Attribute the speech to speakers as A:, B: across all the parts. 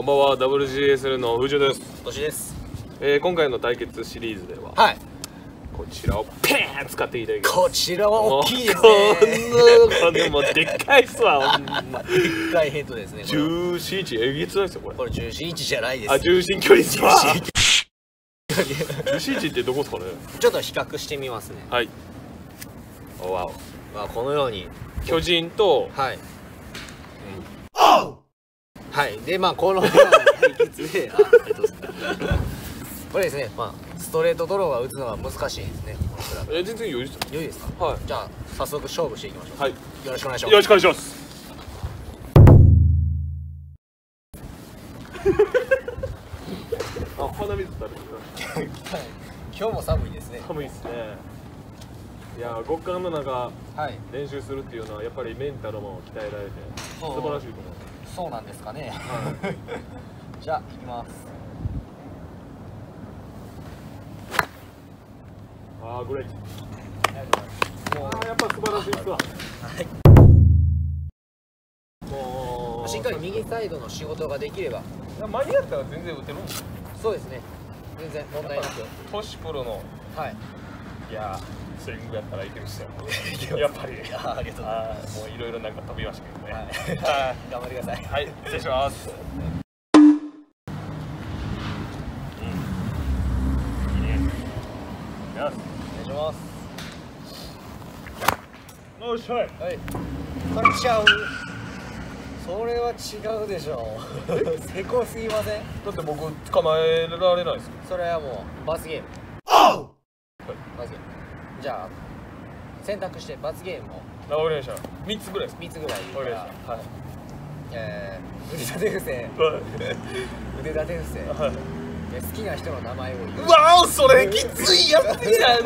A: こんばんは、WGSL の藤です。
B: としです。
A: 今回の対決シリーズでは、
B: はい、
A: こちらをペーン使っていただきます。
B: こちらは大きいですね。
A: これもうでっかいっすわ。
B: でっかいヘッドですね。
A: 重心位置えげつないですよこれ。
B: これ重心位置じゃないです。
A: あ、重心距離ですわ。重心位置ってどこですかね。
B: ちょっと比較してみますね。
A: はい。おわお。
B: まあこのように
A: 巨人と、
B: はい。はい、でまあこのような対決でこれですね、まあストレートドローが打つのは難しいですね。
A: 全然余裕ですよ。
B: 良いですか。
A: はい。
B: じゃあ早速勝負していきましょう。はい。よろしくお願いします。
A: よろしくお願いします。あ、鼻水垂れてる。
B: 今日も寒いですね。
A: 寒いですね。いや、極寒の中、
B: はい、
A: 練習するっていうのはやっぱりメンタルも鍛えられて素晴らしいと思う。
B: そうなんですかね。はい、じゃあ行きます。
A: ああ、グレイ。もうやっぱ素晴らしいですわ。はい。もう
B: しっかり右サイドの仕事ができれば。
A: 間に合ったら全然打てるんですよ。
B: そうですね。全然問題なく。
A: トシプロの。
B: はい。
A: いやー、スイングやったらいけるっすよ。やっぱり。
B: ありがとうございます。
A: もういろいろなんか飛びましたけどね。はい。
B: 頑張ってください。
A: はい、失礼します。いいね。お願い
B: します。
A: よっしゃい。はい。
B: これちゃう。それは違うでしょう。せこすぎません。
A: だって僕捕まえられないですよ。
B: それはもう罰ゲーム。罰ゲーム。じゃあ選択して罰ゲームを。
A: わかりました。3つぐらいです。
B: 3つぐらい。
A: わかりました。はい。
B: 腕立て伏せ。腕立て伏せ。はい。好きな人の名前を言う。
A: うわー、それきついやつじゃん。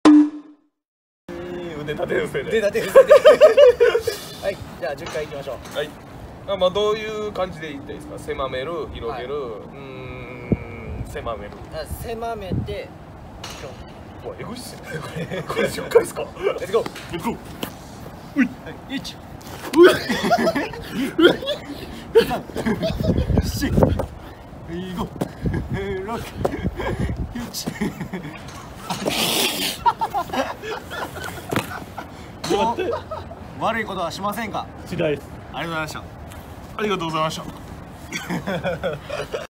A: 腕立て伏せで。
B: 腕立て伏せで。はい、じゃあ10回いきましょう。
A: はい。まあどういう感じでいったらいいですか。狭める、広げる、狭める。
B: 狭めて。
A: うわ、エグいっすよ。これ10回ですか。レッツゴー。レッツゴー。うい。
B: 1。悪いことはしませんか。
A: しないです。
B: ありがとうございました。
A: ありがとうございました。